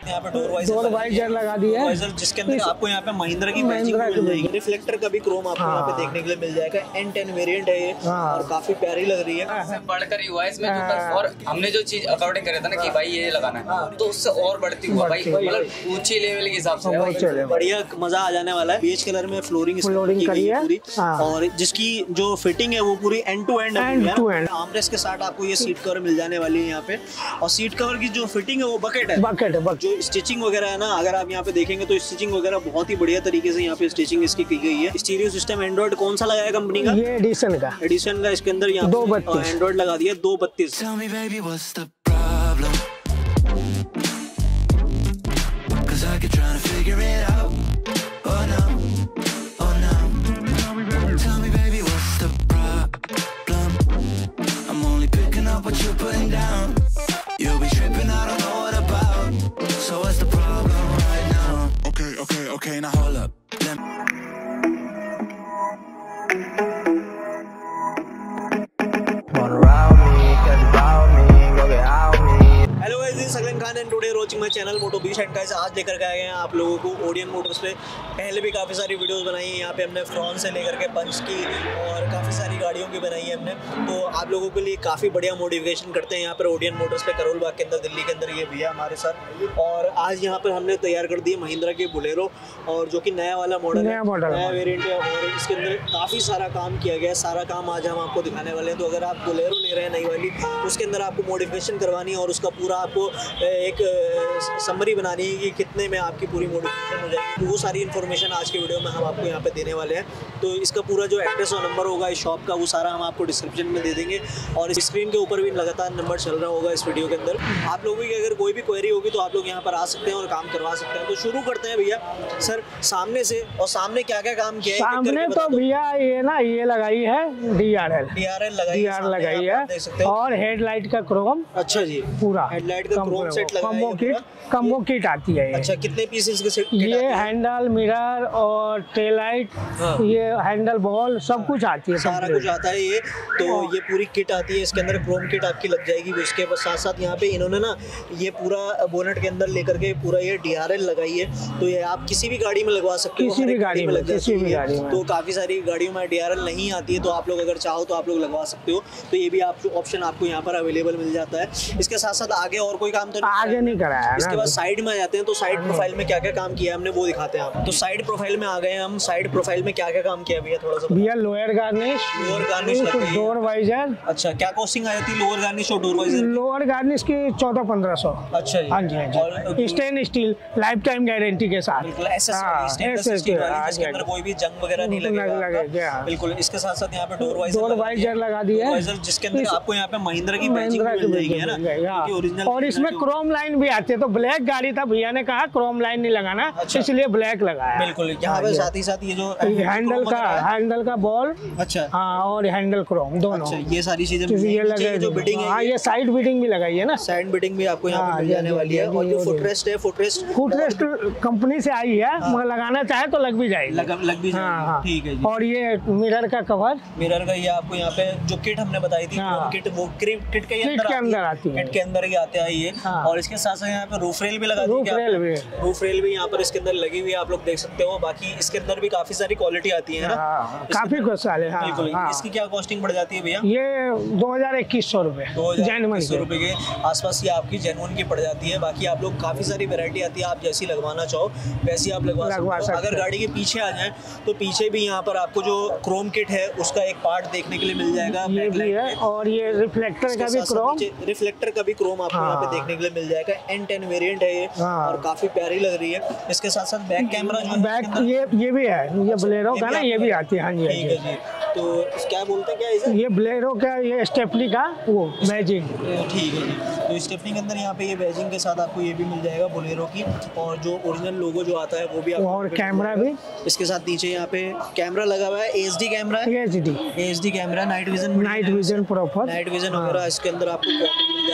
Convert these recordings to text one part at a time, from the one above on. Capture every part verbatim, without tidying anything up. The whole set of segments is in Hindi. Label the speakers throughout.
Speaker 1: यहाँ पे डोर वाइजर
Speaker 2: डोर वाइजर लगा दिया है,
Speaker 1: जिसके अंदर आपको यहाँ पे महिंद्रा की बैजिंग मिल जाएगी। रिफ्लेक्टर का भी क्रोम आपको यहाँ पे देखने के लिए मिल जाएगा। एन टेन वेरिएंट है ये और काफी प्यारी लग रही है।
Speaker 3: बढ़कर हुआ है इसमें जो, और हमने जो चीज अकॉर्डिंग करे था ना कि भाई ये लगाना है, तो उससे और बढ़ती हुआ भाई, मतलब ऊंची लेवल के हिसाब से
Speaker 1: बढ़िया मजा आ जाने वाला है। बेज कलर में फ्लोरिंग
Speaker 2: फ्लोरिंग करी है
Speaker 1: पूरी, और जिसकी जो फिटिंग है वो पूरी एंड टू एंड है। आर्मरेस्ट के साथ आपको ये सीट कवर मिल जाने वाली है यहाँ पे, और सीट कवर की जो फिटिंग है वो बकेट है।
Speaker 2: बकेट है, बकेट।
Speaker 1: जो स्टिचिंग वगैरह है ना, अगर आप यहाँ पे देखेंगे तो स्टिचिंग वगैरह बहुत ही बढ़िया तरीके से यहाँ पे स्टिचिंग इसकी की गई है। स्टीरियो सिस्टम एंड्रॉइड कौन सा लगाया कंपनी का?
Speaker 2: ये एडिशन का
Speaker 1: एडिशन का इसके अंदर यहाँ
Speaker 2: दो बत्तीस
Speaker 1: एंड्रॉइड लगा दिया, दो बत्तीस।
Speaker 4: What you're putting down, you'll be tripping, I don't know what about. So what's the problem right now? Okay, okay, okay, now hold up. Let Wanna ride me, get about me, go get out me.
Speaker 1: Hello guys, this is Saklan Khan and today watching my channel moto बीस। एंड गाइस आज लेकर के आए हैं आप लोगों को ओडियन मोटर्स पे। पहले भी काफ़ी सारी वीडियोस बनाई हैं यहाँ पे हमने, फ्रॉन से लेकर के पंच की और काफ़ी सारी गाड़ियों की बनाई है हमने। तो आप लोगों के लिए काफ़ी बढ़िया मॉडिफिकेशन करते हैं यहाँ पर ओडियन मोटर्स पे, करोल बाग के अंदर, दिल्ली के अंदर। ये भैया हमारे साथ, और आज यहाँ पर हमने तैयार कर दी है महिंद्रा की बोलेरो, और जो कि नया वाला मॉडल है, नया वेरियंट है, और इसके अंदर काफ़ी सारा काम किया गया है। सारा काम आज हम आपको दिखाने वाले हैं। तो अगर आप बोलेरो ले रहे हैं नई वाली, उसके अंदर आपको मॉडिफिकेशन करवानी है और उसका पूरा आपको एक समरी बनानी है कि कितने में आपकी पूरी मॉडिफिकेशन हो जाएगी। तो वो सारी इन्फॉर्मेशन आज के वीडियो में हम आपको यहाँ पे देने वाले हैं। तो इसका पूरा जो एड्रेस और नंबर होगा इस शॉप का, वो सारा हम आपको डिस्क्रिप्शन में दे देंगे, और स्क्रीन के ऊपर भी लगातार नंबर चल रहा होगा इस वीडियो के अंदर। आप लोगों की अगर कोई भी क्वेरी होगी तो आप लोग यहाँ पर आ सकते हैं और काम करवा सकते हैं। तो शुरू करते हैं भैया सर सामने से, और सामने क्या क्या काम किया है?
Speaker 2: सामने तो भैया ये ना ये लगाई है D R L D
Speaker 1: R L लगाई
Speaker 2: लगाई है, और हेडलाइट का क्रोम।
Speaker 1: अच्छा जी,
Speaker 2: पूरा
Speaker 1: हेडलाइट का क्रोम सेट लगाया है।
Speaker 2: कम्बो किट, कम्बो किट आती है ये।
Speaker 1: अच्छा, कितने पीसेस के सेट?
Speaker 2: ये हैंडल, मिरर और टेल लाइट, ये हैंडल बॉल सब कुछ आती है,
Speaker 1: सारा कुछ आता है ये। तो ये पूरी किट आती है, इसके अंदर क्रोम किट आपकी लग जाएगी। उसके साथ साथ यहाँ पे इन्होंने ना ये पूरा बोनेट के अंदर लेकर के पूरा ये डी आर एल लगाई है। तो ये आप किसी भी गाड़ी में लगवा सकते हो,
Speaker 2: किसी भी गाड़ी में, किसी भी गाड़ी में।
Speaker 1: तो काफ़ी सारी गाड़ियों में डी आर एल नहीं आती है, तो आप लोग अगर चाहो तो आप लोग लगवा सकते हो। तो ये भी आप ऑप्शन आपको यहाँ पर अवेलेबल मिल जाता है। इसके साथ साथ आगे और कोई काम तो
Speaker 2: आगे नहीं कराया।
Speaker 1: इसके बाद साइड में आ जाते हैं। तो साइड प्रोफाइल में क्या क्या काम किया हमने वो दिखाते हैं आप। तो साइड प्रोफाइल में आ गए हम। साइड प्रोफाइल में क्या क्या काम किया भैया थोड़ा सा?
Speaker 2: भैया lower garnish,
Speaker 1: lower garnish,
Speaker 2: door visor.
Speaker 1: अच्छा, क्या कॉस्टिंग आ जाती है लोअर गार्निश और डोर वाइजर?
Speaker 2: लोअर गार्निश की चौदह पंद्रह सौ।
Speaker 1: अच्छा जी,
Speaker 2: हाँ जी, हाँ जी। Stain steel life time guarantee के साथ।
Speaker 1: कोई भी जंग वगैरह नहीं लगेगा बिल्कुल। इसके साथ साथ यहाँ पे डोर वाइजर,
Speaker 2: डोर वाइजर लगा दिया है,
Speaker 1: जिसके अंदर आपको यहाँ पे महिंद्रा की बैजिंग मिल जाएगी, है ना?
Speaker 2: और इसमें क्रोम लाइन भी आती है। तो ब्लैक गाड़ी था, भैया ने कहा क्रोम लाइन नहीं लगाना, इसलिए ब्लैक लगाया।
Speaker 1: बिल्कुल, यहाँ पे साथ ही साथ ये जो
Speaker 2: हैंडल का हैंडल का बॉल, अच्छा हाँ, और हैंडल क्रोम दोनों।
Speaker 1: अच्छा, ये सारी चीजें
Speaker 2: ये लगे जो बिडिंग है। ये साइड बिडिंग भी लगाई है ना,
Speaker 1: साइड बिडिंग भी आपको यहाँ पे मिल जाने वाली है। और जो फुटरेस्ट है, फुटरेस्ट
Speaker 2: फुटरेस्ट कंपनी से आई है, मगर लगाना चाहे तो लग भी जाएगी,
Speaker 1: लग लग भी जाएगी। ठीक है जी।
Speaker 2: और ये मिरर का कवर,
Speaker 1: मिरर का ये आपको यहाँ पे जो किट हमने बताई थी, किट वो किट के अंदर आती है, किट के अंदर ही आता है ये। और इसके साथ साथ यहाँ पे रूफ रेल भी लगा दी है, रूफ रेल भी यहाँ पर इसके अंदर लगी हुई है, आप लोग देख सकते हो। बाकी इसके अंदर भी काफी सारी क्वालिटी आती है ना,
Speaker 2: काफी कुछ सारे।
Speaker 1: बिल्कुल। इसकी क्या कॉस्टिंग पड़ जाती है भैया?
Speaker 2: ये दो हजार इक्कीस सौ रुपए,
Speaker 1: दो हजार सौ रुपए के आसपास ये आपकी जेन्युइन की पड़ जाती है। बाकी आप लोग काफी सारी वैरायटी आती है, आप जैसी लगवाना चाहो वैसी आप लगवा सकते हो। अगर गाड़ी के पीछे आ जाए तो पीछे भी यहाँ पर आपको जो क्रोम किट है उसका एक पार्ट देखने के लिए मिल जाएगा,
Speaker 2: ये भी है। और ये रिफ्लेक्टर का भी क्रोम,
Speaker 1: रिफ्लेक्टर का भी क्रोम आपको यहाँ पे देखने के लिए मिल जाएगा। एन टेन वेरिएंट है ये, और काफी प्यारी लग रही है। इसके साथ साथ बैक कैमरा जो है,
Speaker 2: बैक ये ये भी है, ये बोलेरो का ना, ये भी आती है। हाँ जी,
Speaker 1: ठीक है जी। तो क्या बोलते हैं क्या इसे?
Speaker 2: ये बोलेरो का, ये स्टेपनी का वो बैजिंग।
Speaker 1: ठीक है जी। तो स्टेपनी के अंदर यहाँ पे ये बैजिंग के साथ आपको ये भी मिल जाएगा बोलेरो की, और जो ओरिजिनल लोगो जो आता है वो भी आपको,
Speaker 2: और कैमरा भी
Speaker 1: इसके साथ नीचे यहाँ पे कैमरा लगा हुआ है। एच डी कैमरा है,
Speaker 2: H D
Speaker 1: H D camera, night vision,
Speaker 2: night vision proper,
Speaker 1: night vision वगैरह इसके अंदर आपको प्रॉपर मिल जाने वाला है।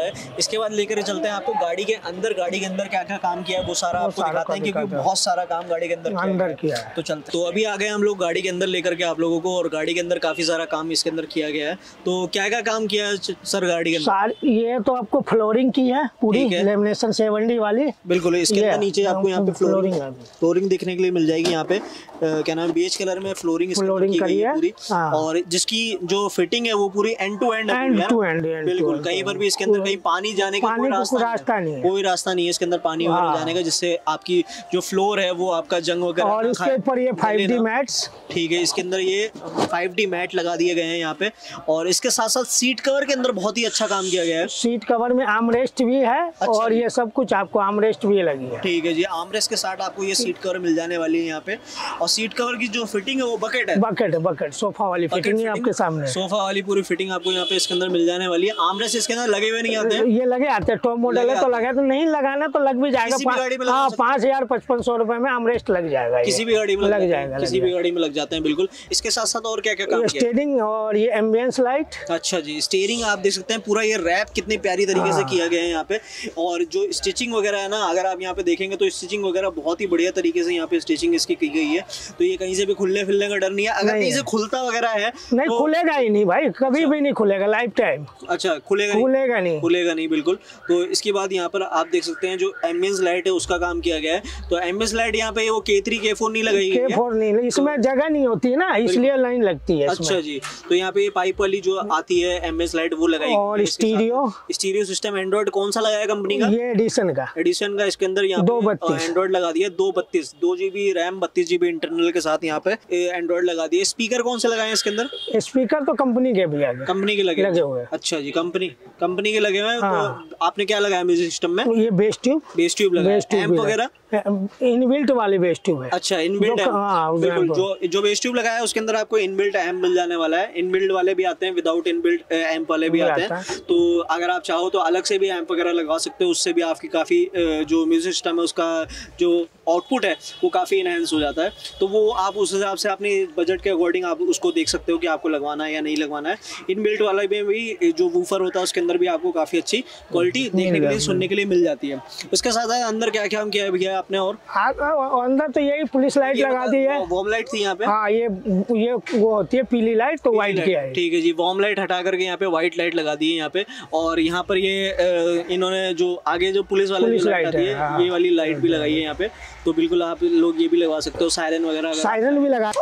Speaker 1: है। इसके बाद लेकर चलते हैं आपको गाड़ी के अंदर, गाड़ी के अंदर क्या क्या काम किया है वो सारा आपको दिखाते हैं, क्योंकि बहुत सारा काम गाड़ी के अंदर
Speaker 2: अंदर किया है।
Speaker 1: तो चलते, तो अभी आ गए हम लोग गाड़ी के अंदर लेकर के आप लोगों को, और गाड़ी के अंदर काफी सारा काम इसके अंदर किया गया है। तो क्या क्या काम किया है सर गाड़ी के अंदर?
Speaker 2: ये तो आपको फ्लोरिंग की है पूरी, लेमिनेशन सेवन डी वाली।
Speaker 1: बिल्कुल, इसके अंदर नीचे आपको यहाँ पे फ्लोरिंग फ्लोरिंग देखने के लिए मिल जाएगी। यहाँ पे क्या नाम, बेज कलर में फ्लोरिंग
Speaker 2: फ्लोरिंग
Speaker 1: की गई है पूरी,
Speaker 2: हाँ।
Speaker 1: और जिसकी जो फिटिंग है वो पूरी end to end
Speaker 2: end to end
Speaker 1: बिल्कुल। कहीं पर भी इसके अंदर कहीं पानी जाने का कोई रास्ता नहीं है, कोई रास्ता नहीं है इसके अंदर पानी वगैरह जाने का, जिससे आपकी जो फ्लोर है वो आपका जंग वगैरह,
Speaker 2: और इसके ऊपर ये फाइव डी मैट्स,
Speaker 1: ठीक है, इसके अंदर ये फाइव डी मैट लगा दिए गए हैं यहाँ पे। और इसके साथ साथ सीट कवर के अंदर बहुत ही अच्छा काम किया गया है।
Speaker 2: सीट कवर में आर्मरेस्ट भी है, अच्छा, और ये सब कुछ आपको आर्मरेस्ट भी लगी है।
Speaker 1: ठीक है जी, आर्मरेस्ट के साथ आपको ये सीट कवर मिल जाने वाली है यहाँ पे। और सीट कवर की जो फिटिंग है वो बकेट है,
Speaker 2: बकेट बकेट सोफा वाली फिटिंग है आपके सामने,
Speaker 1: सोफा वाली पूरी फिटिंग आपको यहाँ पे इसके अंदर मिल जाने वाली है। आर्मरेस्ट इसके अंदर लगे हुए नहीं आते हैं,
Speaker 2: ये लगे आते हैं, टॉप मॉडल है तो लगे, तो नहीं लगाना तो लग भी जाएगा, हाँ पाँच हजार पचपन सौ रुपए में आर्मरेस्ट लग जाएगा,
Speaker 1: किसी भी गाड़ी में
Speaker 2: लग जाएगा,
Speaker 1: किसी भी गाड़ी में लग जाते हैं बिल्कुल। इसके साथ साथ और क्या क्या काम किया?
Speaker 2: स्टीयरिंग और ये एम्बियंस लाइट।
Speaker 1: अच्छा जी, स्टीयरिंग आप देख सकते हैं पूरा ये रैप कितनी प्यारी तरीके से किया गया है यहाँ पे। और जो स्टिचिंग वगैरह है ना, अगर आप यहाँ पे देखेंगे तो स्टिचिंग वगैरह बहुत ही बढ़िया तरीके से यहाँ पे स्टिचिंग इसकी की गई है। तो ये कहीं से भी खुलने फिलने का डर नहीं है। अगर कहीं से खुलता वगैरह है
Speaker 2: नहीं, तो खुलेगा ही नहीं भाई, कभी भी नहीं खुलेगा लाइफ टाइम।
Speaker 1: अच्छा, खुलेगा
Speaker 2: खुलेगा नहीं,
Speaker 1: खुलेगा नहीं बिल्कुल। तो इसके बाद यहाँ पर आप देख सकते हैं जो एम्बियंस लाइट है उसका काम किया गया है। तो एम्बियंस लाइट यहाँ पे वो के थ्री के फोर नहीं लगाई गई है,
Speaker 2: के फोर नहीं, इसमें जगह नहीं होती है ना, इसलिए लाइन लगती है।
Speaker 1: अच्छा जी, तो यहाँ पे पाइप वाली जो आती है एम्बियंस लाइट वो लगाई।
Speaker 2: और स्टीरियो
Speaker 1: स्टीरियो सिस्टम एंड्रॉइड कौन सा लगाया कंपनी का?
Speaker 2: ये एडिशन का
Speaker 1: एडिशन का इसके अंदर यहाँ
Speaker 2: दो बत्तीस
Speaker 1: एंड्रॉइड लगा दिया, दो बत्तीस दो जीबी रैम बत्तीस जीबी इंटरनल के साथ यहाँ पे एंड्रॉइड लगा दिए। स्पीकर कौन से लगाए हैं इसके अंदर?
Speaker 2: स्पीकर तो कंपनी के भी आगे
Speaker 1: कंपनी के लगे
Speaker 2: लगे हुए।
Speaker 1: अच्छा जी, कंपनी कंपनी के लगे हुए हैं। तो आपने क्या लगाया म्यूजिक सिस्टम में?
Speaker 2: ये बेस ट्यूब,
Speaker 1: बेस ट्यूब लगाया, एम्प वगैरह
Speaker 2: इनबिल्ट वाली बेस ट्यूब है।
Speaker 1: अच्छा, इनबिल्ट बिल्कुल, जो जो बेस ट्यूब लगाया है उसके अंदर आपको इनबिल्ट एम्प मिल जाने वाला है। इनबिल्ट वाले भी आते हैं, विदाउट इनबिल्ट एम्प वाले भी आते हैं। तो अगर आप चाहो तो अलग से भी एम्प वगैरह लगा सकते हो, उससे भी आपकी काफी जो म्यूजिक सिस्टम है उसका जो आउटपुट है वो काफी इनहेंस हो जाता है। तो वो आप उस हिसाब से अपने बजट के अकॉर्डिंग आप उसको देख सकते हो कि आपको लगवाना है या नहीं लगवाना है। इनबिल्ट वाला में भी जो वूफर होता है उसके अंदर भी आपको काफी अच्छी क्वालिटी देखने के लिए, सुनने के लिए मिल जाती है। उसके साथ अंदर क्या क्या किया है भैया आपने? और
Speaker 2: अंदर तो यही पुलिस लाइट लगा दी है,
Speaker 1: वॉर्म लाइट थी यहाँ पे।
Speaker 2: हाँ, ये ये वो होती है पीली लाइट, तो व्हाइट किया है।
Speaker 1: ठीक है जी, वॉर्म लाइट हटा करके यहाँ पे व्हाइट लाइट लगा दी है यहाँ पे। और यहाँ पर ये इन्होंने जो आगे जो पुलिस वाली लाइट है, ये वाली लाइट भी लगाई है यहाँ पे। तो बिल्कुल आप लोग ये भी लगवा सकते हो, सायरन वगैरह,
Speaker 2: सायरन भी लगा,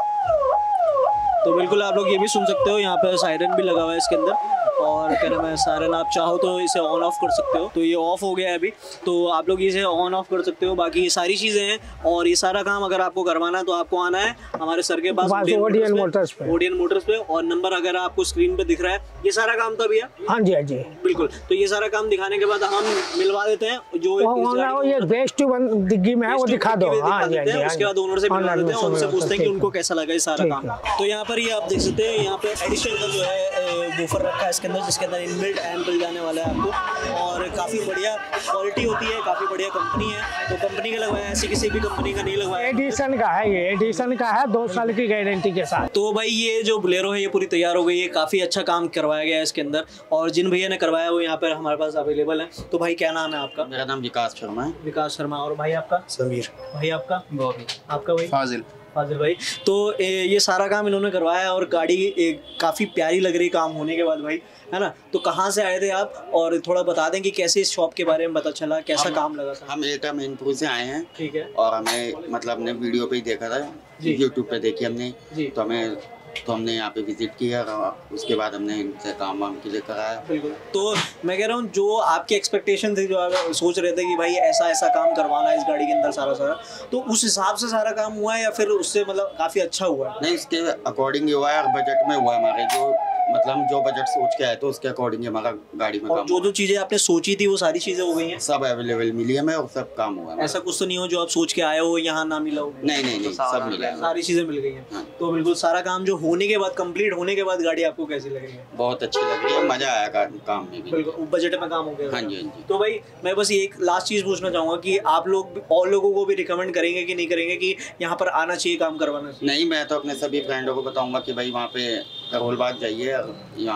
Speaker 1: तो बिल्कुल आप लोग ये भी सुन सकते हो। यहाँ पे सायरन भी लगा हुआ है इसके अंदर। और क्या नाम है, सायरन आप चाहो तो इसे ऑन ऑफ कर सकते हो। तो ये ऑफ हो गया है अभी, तो आप लोग इसे ऑन ऑफ कर सकते हो। बाकी ये सारी चीजें हैं, और ये सारा काम अगर आपको करवाना है तो आपको आना है हमारे सर के पास,
Speaker 2: ओडियन मोटर्स पे,
Speaker 1: ओडियन मोटर्स पे। और नंबर अगर आपको स्क्रीन पे दिख रहा है, ये सारा काम तो भैया।
Speaker 2: हाँ जी, हाँ जी,
Speaker 1: बिल्कुल। तो ये सारा काम दिखाने के बाद हम मिलवा देते हैं जो
Speaker 2: ये बेस्ट ट्यूब दिग्गी में है वो दिखा दो।
Speaker 1: उसके बाद ओनर से मिलवा देते हैं, उनसे पूछते हैं कि उनको कैसा लगा ये सारा काम। तो यहाँ पर ये आप देख सकते हैं, यहाँ पे एडिशनल जो है वूफर रखा है इसके अंदर, जिसके अंदर इनबिल्ट एम्प मिल जाने वाला है आपको। और काफ़ी बढ़िया क्वालिटी होती है, काफ़ी बढ़िया कंपनी है। तो कंपनी का लगवाया, ऐसे किसी भी कंपनी का नहीं लगवाया।
Speaker 2: एडिशन का है, ये एडिशन का है, दो साल की गारंटी के साथ।
Speaker 1: तो भाई ये जो बोलेरो है ये पूरी तैयार हो गई है, काफ़ी अच्छा काम करवाया गया है इसके अंदर। और जिन भैया ने करवाया वो यहाँ पर हमारे पास अवेलेबल है। तो भाई क्या नाम है आपका?
Speaker 3: मेरा नाम विकास शर्मा है।
Speaker 1: विकास शर्मा। और भाई आपका?
Speaker 5: समीर।
Speaker 1: भाई आपका?
Speaker 3: बॉबी।
Speaker 1: आपका भाई?
Speaker 5: फाजिल।
Speaker 1: फाजिल भाई। तो ये सारा काम इन्होंने करवाया, और गाड़ी काफ़ी प्यारी लग रही काम होने के बाद भाई, है ना। तो कहाँ से आए थे आप, और थोड़ा बता दें कि कैसे इस शॉप के बारे में पता चला, कैसा काम लगा था?
Speaker 3: हम एटा मैनपुर से आए हैं।
Speaker 1: ठीक है।
Speaker 3: और हमें मतलब हमने वीडियो पे ही देखा था, यूट्यूब पे देखी हमने, तो हमें तो हमने यहाँ पे विजिट किया, उसके बाद हमने इनसे काम वाम के लिए कराया।
Speaker 1: बिल्कुल। तो मैं कह रहा हूँ जो आपकी एक्सपेक्टेशन थी, जो आप सोच रहे थे कि भाई ऐसा ऐसा काम करवाना है इस गाड़ी के अंदर सारा सारा, तो उस हिसाब से सारा काम हुआ है या फिर उससे मतलब काफ़ी अच्छा हुआ है?
Speaker 3: नहीं, इसके अकॉर्डिंग हुआ है और बजट में हुआ है हमारे, जो मतलब जो बजट सोच के आए तो उसके अकॉर्डिंग हमारा गाड़ी में
Speaker 1: और
Speaker 3: काम।
Speaker 1: जो जो चीज़ें आपने सोची थी वो सारी चीज़ें हो गई हैं?
Speaker 3: सब अवेलेबल मिली हमें और सब काम हुआ है।
Speaker 1: ऐसा कुछ तो नहीं हो जो आप सोच के आए हो यहाँ ना मिला हो?
Speaker 3: नहीं नहीं नहीं, सब मिला है,
Speaker 1: सारी चीज़ें मिल गई हैं।
Speaker 3: हाँ।
Speaker 1: तो बिल्कुल सारा काम जो होने के बाद, कंप्लीट होने के बाद गाड़ी आपको कैसी लगेगी?
Speaker 3: बहुत अच्छी लग रही है, मजा आया काम में भी।
Speaker 1: बिल्कुल बजट में काम हो गया।
Speaker 3: हाँ जी, हाँ जी।
Speaker 1: तो भाई मैं बस एक लास्ट चीज़ पूछना चाहूँगा कि आप लोग और लोगों को भी रिकमेंड करेंगे कि नहीं करेंगे कि यहाँ पर आना चाहिए, काम करवाना चाहिए?
Speaker 3: नहीं, मैं तो अपने सभी फ्रेंडों को बताऊंगा कि भाई वहाँ पे करोल बाग जाइए, और यहाँ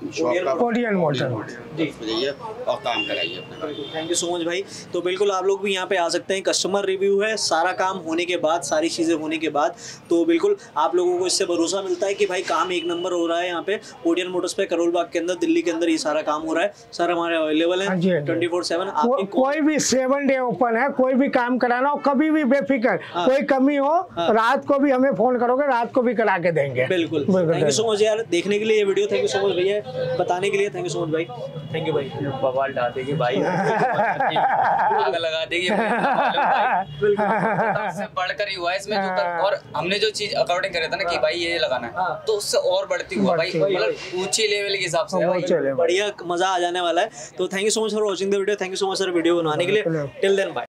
Speaker 3: शॉप का
Speaker 2: ओडियन मोटर
Speaker 1: जी
Speaker 3: जाइए और काम कराइए अपने।
Speaker 1: थैंक यू सो मच भाई। तो बिल्कुल आप लोग भी यहाँ पे आ सकते हैं, कस्टमर रिव्यू है, सारा काम होने के बाद, सारी चीज़ें होने के बाद, तो बिल्कुल आप लोगों को इससे भरोसा मिलता है कि भाई काम एक नंबर हो रहा है यहाँ पे ओडियन मोटर्स पे, करोल बाग के अंदर, दिल्ली के अंदर ये सारा काम हो रहा है। सर हमारे अवेलेबल है ट्वेंटी फोर सेवन।
Speaker 2: कोई भी सेवन डे ओपन है, कोई भी काम कराना हो कभी भी बेफिक्र, कोई कमी हो रात को भी हमें फोन करोगे, रात को भी करा के देंगे।
Speaker 1: बिल्कुल। थैंक यू सो मच यार देखने के लिए ये video, thank you so much भैया बताने के लिए, थैंक यू सो मच भाई। थैंक यू भाई।
Speaker 5: बवाल डाल देगी भाई, आग लगा देगी से बढ़कर ही हुआ इसमें जो कर, और हमने जो चीज अकॉर्डिंग करे था ना कि भाई ये लगाना है तो उससे और बढ़ती हुआ भाई, मतलब ऊंची लेवल के हिसाब से
Speaker 1: बढ़िया मजा आ जाने वाला है। तो thank you so much for watching the video, thank you so much sir video बनाने के लिए। Till then bye.